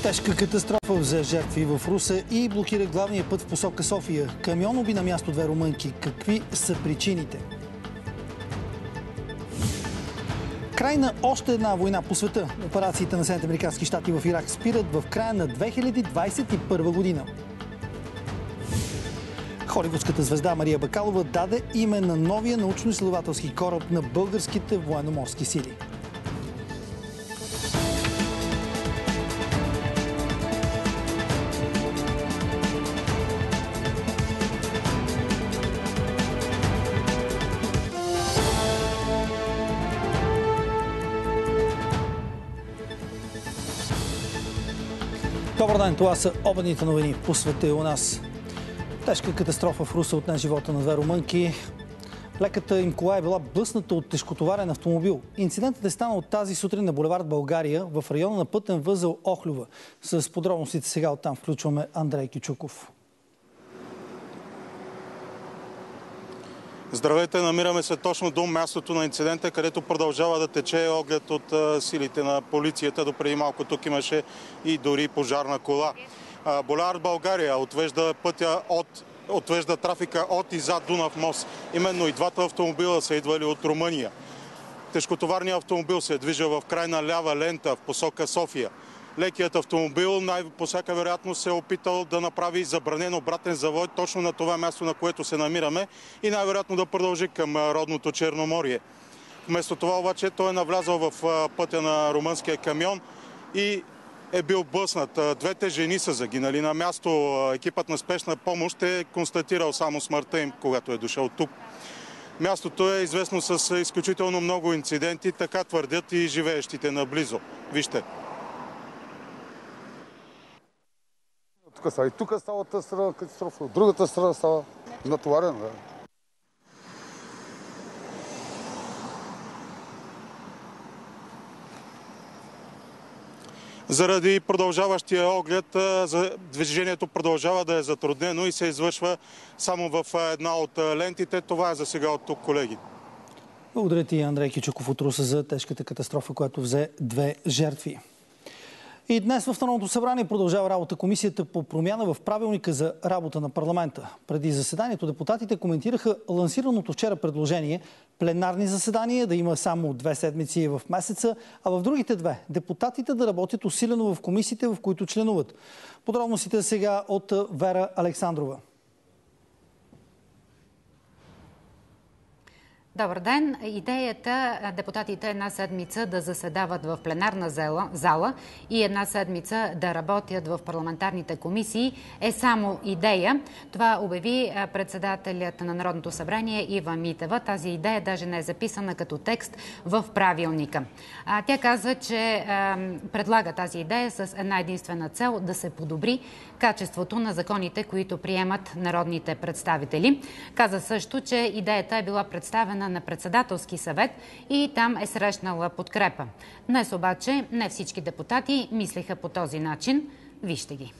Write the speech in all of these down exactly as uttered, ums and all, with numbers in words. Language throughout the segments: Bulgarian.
Тежка катастрофа взе жертви в Русе и блокира главния път в посока София. Камион уби на място две румънки. Какви са причините? Край на още една война по света. Операциите на Съединените американски щати в Ирак спират в края на две хиляди двадесет и първа година. Холивудската звезда Мария Бакалова даде име на новия научно-изследователски кораб на българските военноморски сили. Добър ден, това са обедните новини по света и у нас. Тежка катастрофа в Русе отне живота на две румънки. Леката им кола е била блъсната от тежкотоварен автомобил. Инцидентът е станал тази сутрин на булевард България в района на пътен възел Охлюва. С подробностите сега оттам включваме Андрей Кючуков. Здравейте, намираме се точно до мястото на инцидента, където продължава да тече оглед от силите на полицията. Допреди малко тук имаше и дори пожарна кола. Булевард България отвежда пътя от отвежда трафика от и зад Дунав мост. Именно и двата автомобила са идвали от Румъния. Тежкотоварният автомобил се е движил в крайна лява лента в посока София. Лекият автомобил най- по всяка вероятност се е опитал да направи забранен обратен завой точно на това място, на което се намираме и най-вероятно да продължи към родното Черноморие. Вместо това обаче той е навлязал в пътя на румънския камион и е бил блъснат. Двете жени са загинали на място. Екипът на спешна помощ е констатирал само смъртта им, когато е дошъл тук. Мястото е известно с изключително много инциденти, така твърдят и живеещите наблизо. Вижте. Тук става и тук става тази страна катастрофа, от другата страна става натоварена. Да. Заради продължаващия оглед, движението продължава да е затруднено и се извършва само в една от лентите. Това е за сега от тук, колеги. Благодаря ти, Андрей Кичуков от Русе, за тежката катастрофа, която взе две жертви. И днес в Народното събрание продължава работа Комисията по промяна в правилника за работа на парламента. Преди заседанието депутатите коментираха лансираното вчера предложение пленарни заседания да има само две седмици в месеца, а в другите две депутатите да работят усилено в комисиите, в които членуват. Подробностите сега от Вера Александрова. Добър ден. Идеята депутатите една седмица да заседават в пленарна зала и една седмица да работят в парламентарните комисии е само идея. Това обяви председателят на Народното събрание Ива Митева. Тази идея даже не е записана като текст в правилника. Тя каза, че предлага тази идея с една единствена цел да се подобри качеството на законите, които приемат народните представители. Каза също, че идеята е била представена на председателски съвет и там е срещнала подкрепа. Днес обаче не всички депутати мислиха по този начин. Вижте ги.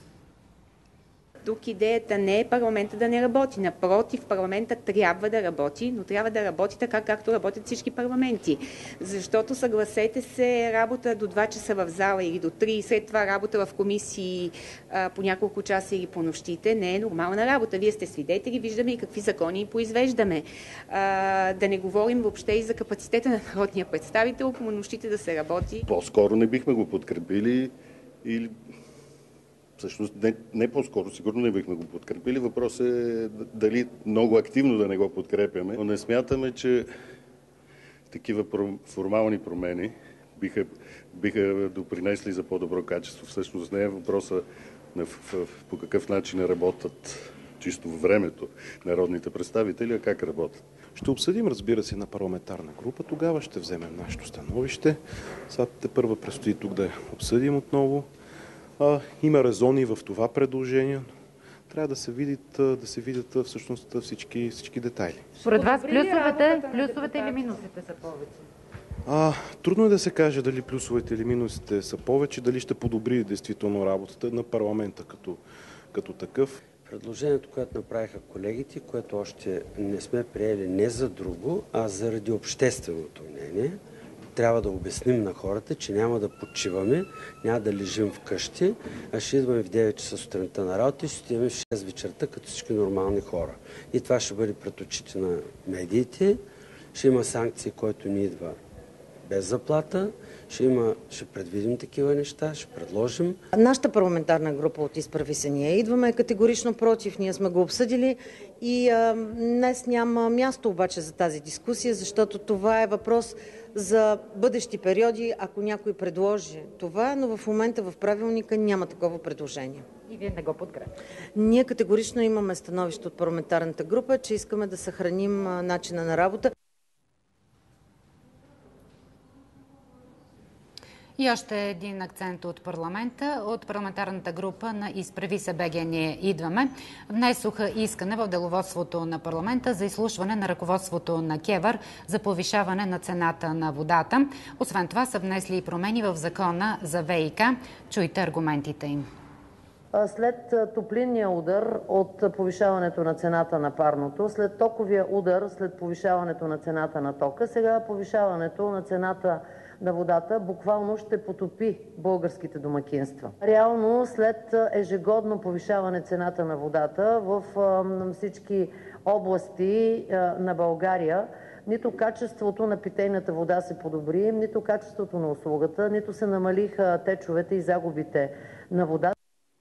Тук идеята не е парламента да не работи. Напротив, парламента трябва да работи, но трябва да работи така, както работят всички парламенти. Защото, съгласете се, работа до два часа в зала или до три, след това работа в комисии а, по няколко часа или по нощите, не е нормална работа. Вие сте свидетели, виждаме и какви закони произвеждаме. А, да не говорим въобще и за капацитета на народния представител, по нощите да се работи. По-скоро не бихме го подкрепили или... Всъщност не, не по-скоро, сигурно не бихме го подкрепили. Въпрос е дали много активно да не го подкрепяме. Но не смятаме, че такива формални промени биха, биха допринесли за по-добро качество. Всъщност не е въпроса на, в, в, по какъв начин работят чисто във времето народните представители, а как работят. Ще обсъдим, разбира се, на парламентарна група. Тогава ще вземем нашето становище. Сега те първа предстои тук да обсъдим отново. А, има резони в това предложение. Трябва да се видят, да се видят всъщност всички, всички детайли. Според вас плюсовете, плюсовете или минусите са повече? А, трудно е да се каже дали плюсовете или минусите са повече, дали ще подобри действително работата на парламента като, като такъв. Предложението, което направиха колегите, което още не сме приели не за друго, а заради общественото мнение, трябва да обясним на хората, че няма да почиваме, няма да лежим вкъщи, а ще идваме в девет часа сутринта на работа и ще отиваме в шест вечерта като всички нормални хора. И това ще бъде пред очите на медиите, ще има санкции, който ни идва без заплата, ще, има, ще предвидим такива неща, ще предложим. Нашата парламентарна група от Изправи се ние идваме категорично против, ние сме го обсъдили и а, днес няма място обаче за тази дискусия, защото това е въпрос за бъдещи периоди, ако някой предложи това, но в момента в правилника няма такова предложение. И вие не го подкрепяте? Ние категорично имаме становище от парламентарната група, че искаме да съхраним начина на работа. И още един акцент от парламента. От парламентарната група на Изправи се БГ ние идваме. Внесоха искане в деловодството на парламента за изслушване на ръководството на КЕВР за повишаване на цената на водата. Освен това са внесли и промени в закона за ВиК. Чуйте аргументите им. След топлинния удар от повишаването на цената на парното, след токовия удар, след повишаването на цената на тока, сега повишаването на цената на водата буквално ще потопи българските домакинства. Реално след ежегодно повишаване цената на водата в всички области на България, нито качеството на питейната вода се подобри, нито качеството на услугата, нито се намалиха течовете и загубите на вода.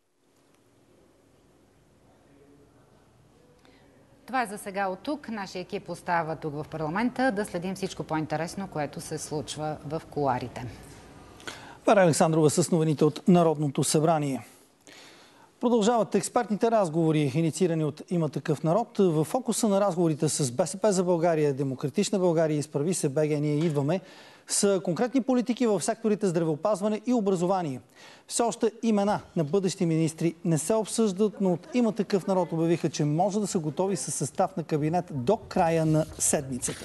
Това е за сега от тук. Нашия екип остава тук в парламента да следим всичко по-интересно, което се случва в кулоарите. Вера Александрова с новините от Народното събрание. Продължават експертните разговори, инициирани от Има такъв народ. В фокуса на разговорите с БСП за България, Демократична България и Изправи се БГ ние идваме са конкретни политики в секторите здравеопазване и образование. Все още имена на бъдещи министри не се обсъждат, но от Има такъв народ обявиха, че може да са готови със състав на кабинет до края на седмицата.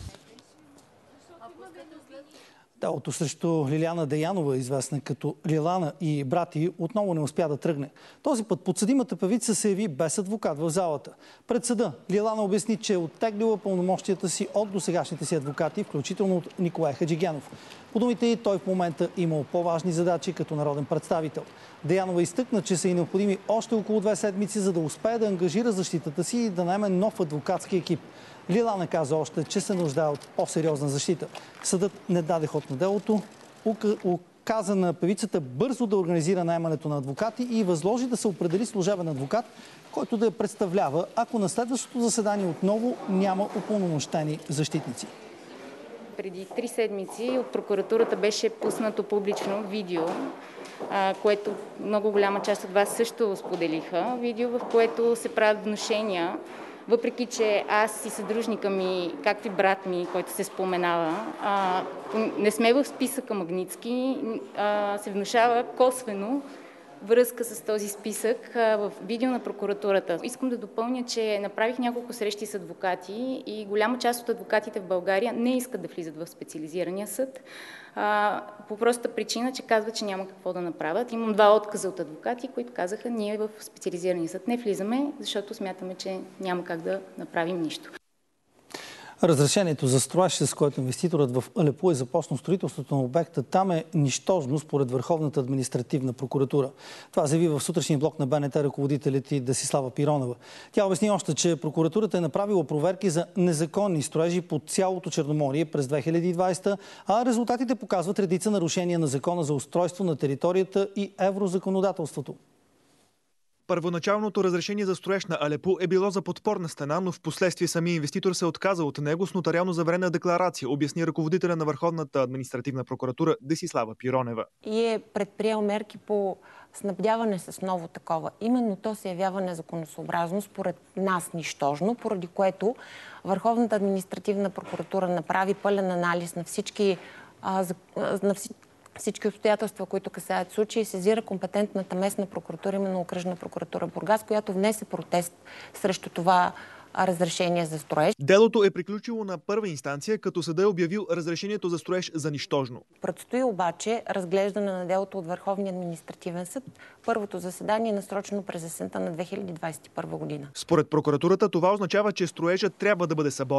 Делото срещу Лиляна Деянова, известна като Лилана и брати, отново не успя да тръгне. Този път подсъдимата певица се яви без адвокат в залата. Пред съда Лилана обясни, че е оттеглила пълномощията си от досегашните си адвокати, включително от Николай Хаджигенов. По думите ѝ, той в момента имал по-важни задачи като народен представител. Деянова изтъкна, че са и необходими още около две седмици, за да успее да ангажира защитата си и да наеме нов адвокатски екип. Лилана каза още, че се нуждае от по-сериозна защита. Съдът не даде ход на делото, указа на певицата бързо да организира наемането на адвокати и възложи да се определи служебен адвокат, който да я представлява, ако на следващото заседание отново няма упълномощени защитници. Преди три седмици от прокуратурата беше пуснато публично видео, което много голяма част от вас също споделиха. Видео, в което се правят внушения, въпреки че аз и съдружника ми, както и брат ми, който се споменава, не сме в списъка Магнитски, се внушава косвено връзка с този списък в видео на прокуратурата. Искам да допълня, че направих няколко срещи с адвокати и голяма част от адвокатите в България не искат да влизат в специализирания съд по простата причина, че казват, че няма какво да направят. Имам два отказа от адвокати, които казаха, ние в специализирания съд не влизаме, защото смятаме, че няма как да направим нищо. Разрешението за строеж, с което инвеститорът в Алепу е започнал строителството на обекта, там е нищожно според Върховната административна прокуратура. Това заяви в сутрешния блок на БНТ ръководителят и Десислава Пиронова. Тя обясни още, че прокуратурата е направила проверки за незаконни строежи по цялото Черноморие през две хиляди и двадесета, а резултатите показват редица нарушения на Закона за устройство на територията и еврозаконодателството. Първоначалното разрешение за строеж на Алепу е било за подпорна стена, но в последствие самия инвеститор се отказа от него с нотариално заверена декларация, обясни ръководителя на Върховната административна прокуратура Десислава Пиронева. И е предприел мерки по снабдяване с ново такова. Именно то се явява незаконосъобразно, според нас нищожно, поради което Върховната административна прокуратура направи пълен анализ на всички, а, на всички всички обстоятелства, които касаят случаи, и сезира компетентната местна прокуратура, именно Окръжна прокуратура Бургас, която внесе протест срещу това разрешение за строеж. Делото е приключило на първа инстанция, като съдът е обявил разрешението за строеж за нищожно. Предстои обаче разглеждане на делото от Върховния административен съд. Първото заседание е насрочено през есента на две хиляди двадесет и първа година. Според прокуратурата това означава, че строежът трябва да бъде съборен.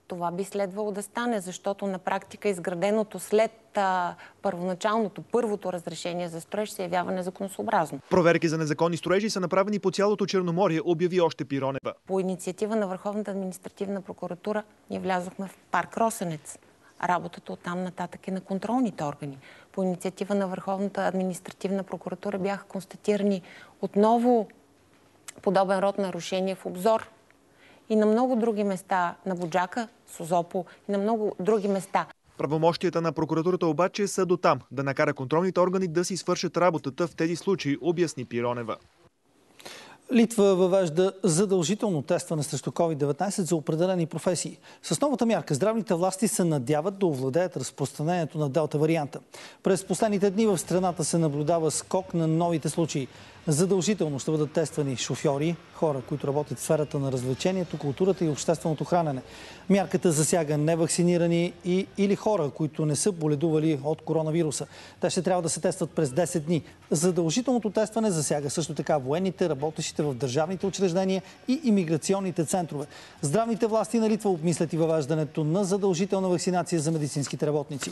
това би следвало да стане, защото на практика изграденото след а, първоначалното, първото разрешение за строеж се явява незаконосъобразно. Проверки за незаконни строежи са направени по цялото Черноморие, обяви още Пиронева. По инициатива на Върховната административна прокуратура ние влязохме в парк Росенец. Работата оттам нататък е на контролните органи. По инициатива на Върховната административна прокуратура бяха констатирани отново подобен род нарушения в Обзор и на много други места, на Буджака, Созопол и на много други места. Правомощията на прокуратурата обаче са до там да накара контролните органи да си свършат работата в тези случаи, обясни Пиронева. Литва въвежда задължително тестване срещу ковид деветнайсет за определени професии. С новата мярка здравните власти се надяват да овладеят разпространението на делта варианта. През последните дни в страната се наблюдава скок на новите случаи. Задължително ще бъдат тествани шофьори, хора, които работят в сферата на развлечението, културата и общественото хранене. Мярката засяга невакцинирани и, или хора, които не са боледували от коронавируса. Те ще трябва да се тестват през десет дни. Задължителното тестване засяга също така военните, работещите в държавните учреждения и имиграционните центрове. Здравните власти на Литва обмислят и въвеждането на задължителна вакцинация за медицинските работници.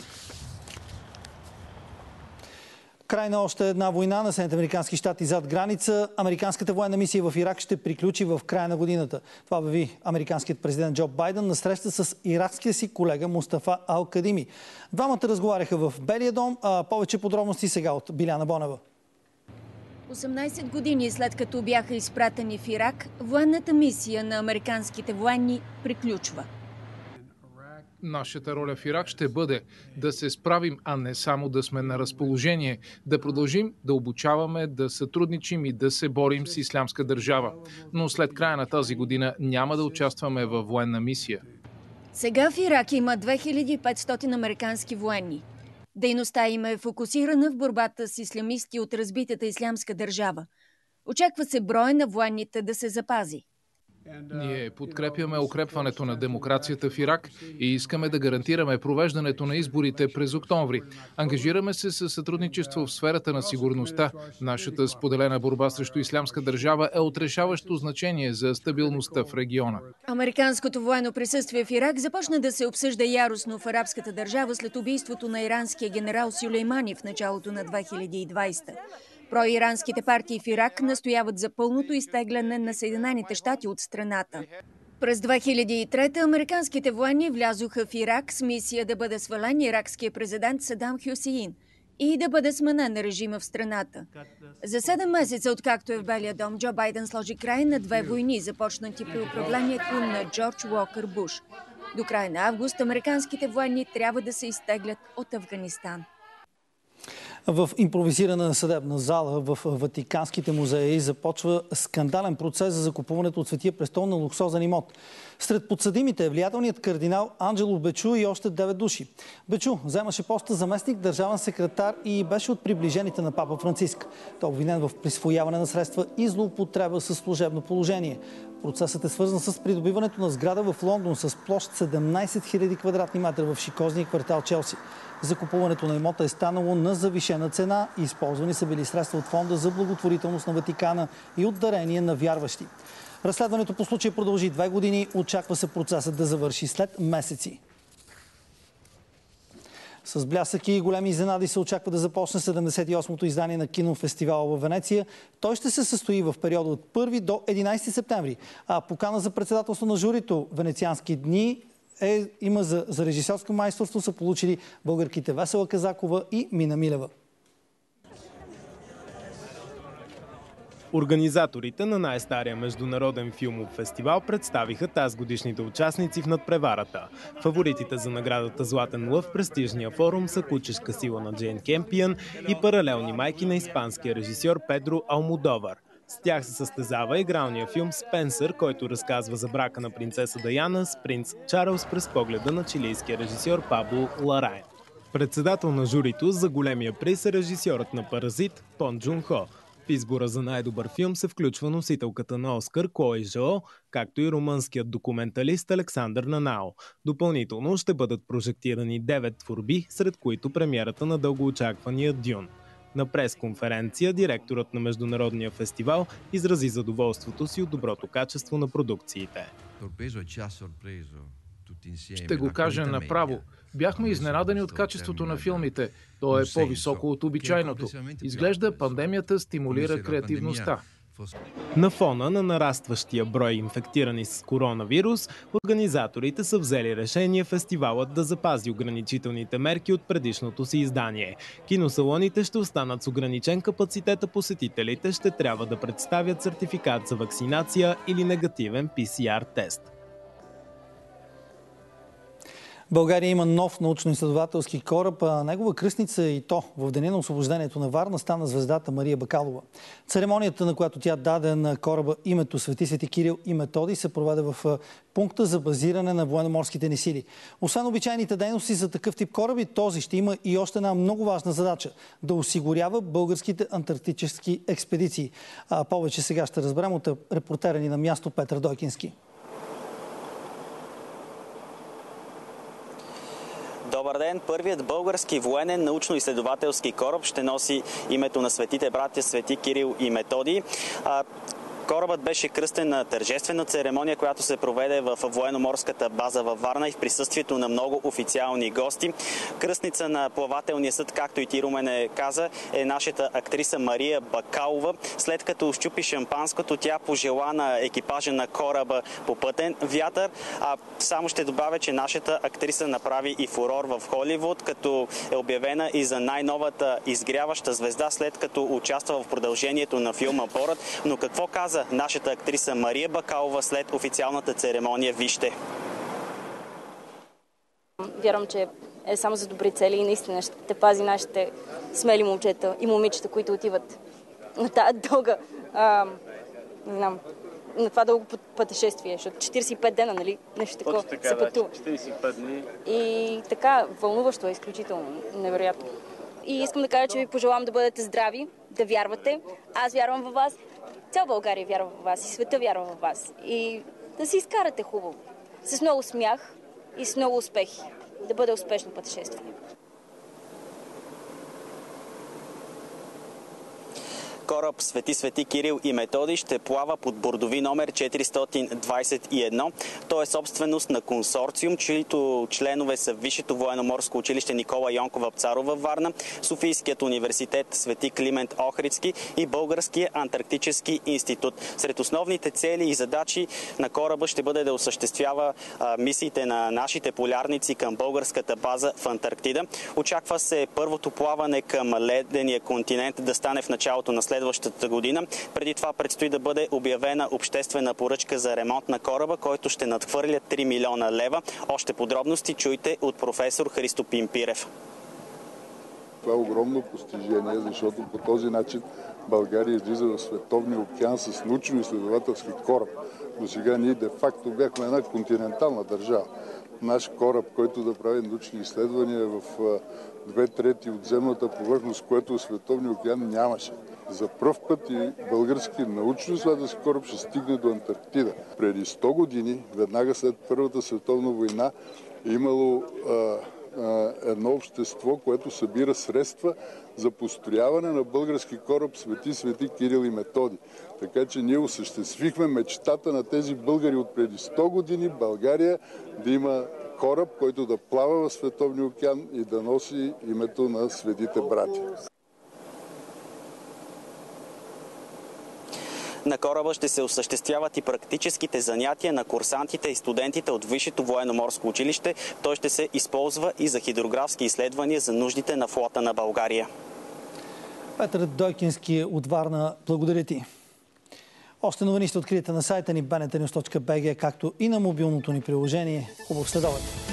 Край на още една война на Съединените американски щати зад граница. Американската военна мисия в Ирак ще приключи в края на годината. Това обяви американският президент Джо Байден на среща с иракския си колега Мустафа Ал-Кадими. Двамата разговаряха в Белия дом, а повече подробности сега от Биляна Бонева. осемнайсет години след като бяха изпратени в Ирак, военната мисия на американските военни приключва. Нашата роля в Ирак ще бъде да се справим, а не само да сме на разположение, да продължим да обучаваме, да сътрудничим и да се борим с Ислямска държава. Но след края на тази година няма да участваме във военна мисия. Сега в Ирак има две хиляди и петстотин американски военни. Дейността им е фокусирана в борбата с ислямисти от разбитата Ислямска държава. Очаква се броя на военните да се запази. Ние подкрепяме укрепването на демокрацията в Ирак и искаме да гарантираме провеждането на изборите през октомври. Ангажираме се с сътрудничество в сферата на сигурността. Нашата споделена борба срещу Ислямска държава е от решаващо значение за стабилността в региона. Американското военно присъствие в Ирак започна да се обсъжда яростно в арабската държава след убийството на иранския генерал Сюлеймани в началото на две хиляди и двайсета. Проиранските партии в Ирак настояват за пълното изтегляне на Съединените щати от страната. През две хиляди и трета американските военни влязоха в Ирак с мисия да бъде свален иракския президент Садам Хюсеин и да бъде сменен режима в страната. За седем месеца, откакто е в Белия дом, Джо Байден сложи край на две войни, започнати при управлението на Джордж Уокър Буш. До края на август американските военни трябва да се изтеглят от Афганистан. В импровизирана съдебна зала в Ватиканските музеи започва скандален процес за закупуването от Светия престол на луксозен имот. Сред подсъдимите е влиятелният кардинал Анджело Бечу и още девет души. Бечу вземаше поста заместник държавен секретар и беше от приближените на папа Франциск. Той е обвинен в присвояване на средства и злоупотреба със служебно положение. Процесът е свързан с придобиването на сграда в Лондон с площ седемнайсет хиляди квадратни метра в шикозния квартал Челси. Закупуването на имота е станало на завишена цена и използвани са били средства от фонда за благотворителност на Ватикана и от дарения на вярващи. Разследването по случая продължи две години. Очаква се процесът да завърши след месеци. С блясък и големи изненади се очаква да започне седемдесет и осмото издание на кинофестивала в Венеция. Той ще се състои в периода от първи до единайсети септември. А покана за председателство на журито Венециански дни е, има за, за режисьорско майсторство са получили българките Весела Казакова и Мина Милева. Организаторите на най-стария международен филмов фестивал представиха тазгодишните участници в надпреварата. Фаворитите за наградата Златен лъв в престижния форум са Кучешка сила на Джейн Кемпиън и Паралелни майки на испанския режисьор Педро Алмодовар. С тях се състезава игралния филм «Спенсър», който разказва за брака на принцеса Даяна с принц Чарлз през погледа на чилийския режисьор Пабло Ларайн. Председател на журито за големия приз е режисьорът на «Паразит» Пон Джун Хо. В избора за най-добър филм се включва носителката на Оскар Клои Жао, както и румънският документалист Александър Нанао. Допълнително ще бъдат прожектирани девет творби, сред които премиерата на дългоочаквания Дюн. На пресконференция директорът на Международния фестивал изрази задоволството си от доброто качество на продукциите. Ще го кажа направо. Бяхме изненадани от качеството на филмите. То е по-високо от обичайното. Изглежда, пандемията стимулира креативността. На фона на нарастващия брой инфектирани с коронавирус, организаторите са взели решение фестивалът да запази ограничителните мерки от предишното си издание. Киносалоните ще останат с ограничен капацитет, а посетителите ще трябва да представят сертификат за вакцинация или негативен пи си ар тест. България има нов научно-изследователски кораб, а негова кръстница и то в деня на освобождението на Варна стана звездата Мария Бакалова. Церемонията, на която тя даде на кораба името Свети Свети Кирил и Методий, се проведе в пункта за базиране на военноморските ни сили. Освен обичайните дейности за такъв тип кораби, този ще има и още една много важна задача – да осигурява българските антарктически експедиции. А повече сега ще разберем от репортера ни на място Петър Дойкински. Добър ден! Първият български военен научно-изследователски кораб ще носи името на светите братя Свети Кирил и Методий. Корабът беше кръстен на тържествена церемония, която се проведе в военноморската база във Варна и в присъствието на много официални гости. Кръстница на плавателния съд, както и ти, Румене, каза, е нашата актриса Мария Бакалова. След като щупи шампанското, тя пожела на екипажа на кораба попътен вятър. А само ще добавя, че нашата актриса направи и фурор в Холивуд, като е обявена и за най-новата изгряваща звезда, след като участва в продължението на филма Борът. Но какво каза нашата актриса Мария Бакалова след официалната церемония? Вижте. Вярвам, че е само за добри цели и наистина ще пази нашите смели момчета и момичета, които отиват на тази дълга, а, не знам, на това дълго пътешествие, защото четиридесет и пет дена, нали, нещо такова така, се пътува. Да, четиридесет и пет дни. И така, вълнуващо е, изключително, невероятно. И искам да кажа, че ви пожелавам да бъдете здрави, да вярвате. Аз вярвам във вас. Цял България вярва в вас и света вярва в вас. И да си изкарате хубаво. С много смях и с много успехи. Да бъде успешно пътешествие. Кораб Свети Свети Кирил и Методий ще плава под бордови номер четиристотин двадесет и едно. Той е собственост на консорциум, чието членове са Висшето военноморско училище Никола Йонков Вапцаров във Варна, Софийският университет Свети Климент Охридски и Българския антарктически институт. Сред основните цели и задачи на кораба ще бъде да осъществява а, мисиите на нашите полярници към българската база в Антарктида. Очаква се първото плаване към ледения континент да стане в началото на следващата година. Преди това предстои да бъде обявена обществена поръчка за ремонт на кораба, който ще надхвърля три милиона лева. Още подробности чуйте от професор Христо Пимпирев. Това е огромно постижение, защото по този начин България излиза в световния океан с научно-изследователски кораб. До сега ние де-факто бяхме една континентална държава. Наш кораб, който да прави научни изследвания в две трети от земната повърхност, което в световния океан нямаше. За пръв път и български научно-изследователски кораб ще стигне до Антарктида. Преди сто години, веднага след Първата световна война, е имало а, а, едно общество, което събира средства за построяване на български кораб Свети Свети Кирил и Методий. Така че ние осъществихме мечтата на тези българи от преди сто години България да има кораб, който да плава в световния океан и да носи името на светите братя. На кораба ще се осъществяват и практическите занятия на курсантите и студентите от Висшето военноморско училище. Той ще се използва и за хидрографски изследвания за нуждите на флота на България. Петър Дойкински от Варна, благодаря ти. Още новини ще откриете на сайта ни бе ен те нюз точка би джи, както и на мобилното ни приложение. Хубав следобед!